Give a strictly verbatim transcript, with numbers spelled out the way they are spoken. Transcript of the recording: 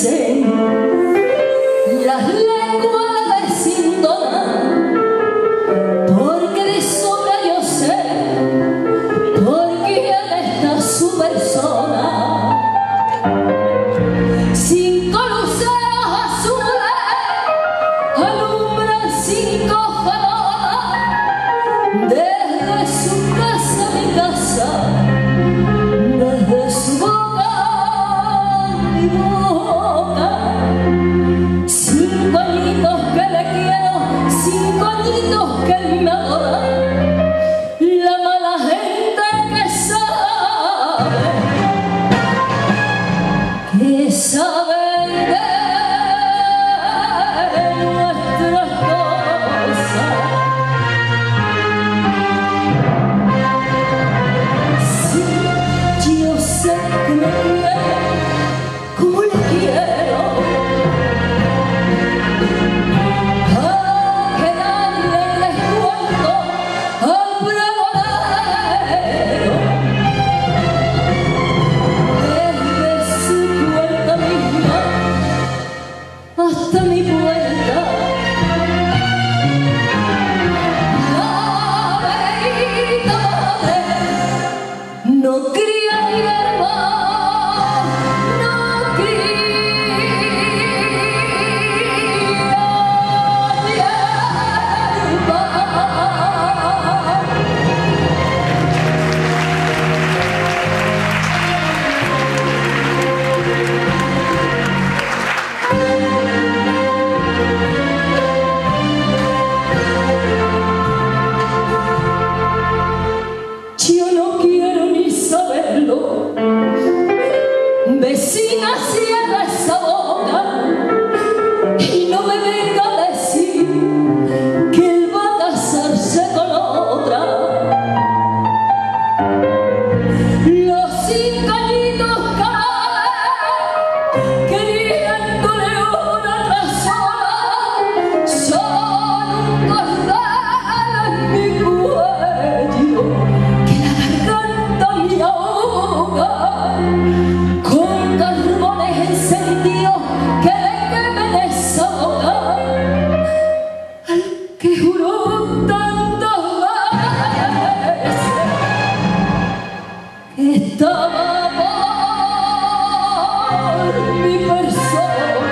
dicen las lenguas desintonan, porque de sobra yo sé por quién está su persona. Cinco luceros azules alumbran cinco farolas desde su casa a mi casa, desde su boca a mi boca. Cinco añitos que le quiero, cinco añitos que él me adora. La mala gente que sabe, que sabe de nuestras cosas. Sí, yo sé que me quiere como le quiero, a que nadie le cuento al pregonero. Desde su puerta misma hasta mi puerta, la veritad no cría hierba, no cría hierba. Yo no quiero ni saberlo, vecina, cierra esa boca y no me venga a decir que él va a casarse con otra. Los cinco añitos caen queriéndole una tras otra, son un cordel en mi cuello que la garganta me ahoga, con carbones encendidos que le quemen esa boca al que juró tantas veces que estaba por mi persona.